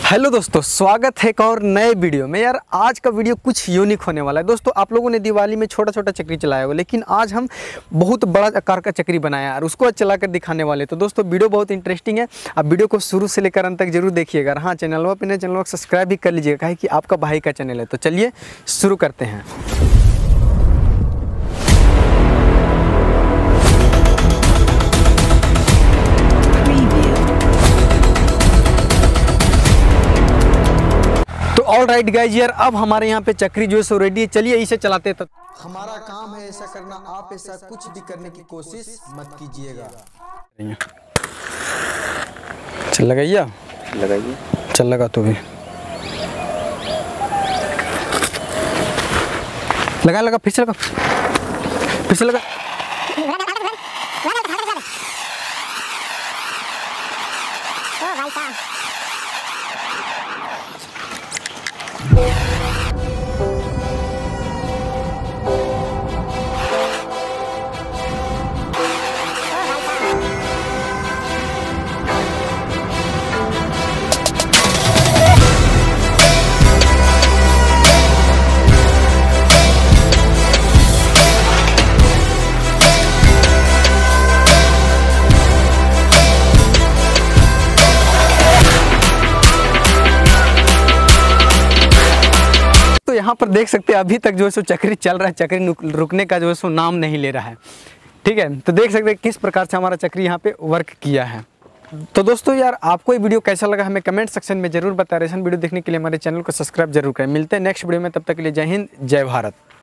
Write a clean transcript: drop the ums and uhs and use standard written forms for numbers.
Hello दोस्तों, स्वागत है एक और नए वीडियो में। यार आज का वीडियो कुछ यूनिक होने वाला है। दोस्तों आप लोगों ने दिवाली में छोटा छोटा चक्री चलाया हो, लेकिन आज हम बहुत बड़ा आकार का चक्री बनाया और उसको आज चला कर दिखाने वाले। तो दोस्तों वीडियो बहुत इंटरेस्टिंग है, आप वीडियो को शुरू से लेकर अंत तक जरूर देखिएगा। हाँ, चैनल को सब्सक्राइब भी कर लीजिएगा, काहे कि आपका भाई का चैनल है। तो चलिए शुरू करते हैं। तो ऑल राइट गाइज, यार अब हमारे यहाँ पे चक्री जो है सो रेडी है। चलिए इसे चलाते हैं। तो हमारा काम है ऐसा करना, आप ऐसा कुछ भी करने की कोशिश मत कीजिएगा। चल लगाइए, चल लगा तो भी लगा फिर से लगा। तो यहाँ पर देख सकते हैं अभी तक जो है सो चक्री चल रहा है, चक्री रुकने का जो है सो नाम नहीं ले रहा है। ठीक है, तो देख सकते हैं किस प्रकार से हमारा चक्री यहाँ पे वर्क किया है। तो दोस्तों यार आपको ये वीडियो कैसा लगा हमें कमेंट सेक्शन में जरूर बताएं। वीडियो देखने के लिए हमारे चैनल को सब्सक्राइब जरूर करें। मिलते हैं नेक्स्ट वीडियो में, तब तक के लिए जय हिंद, जय भारत।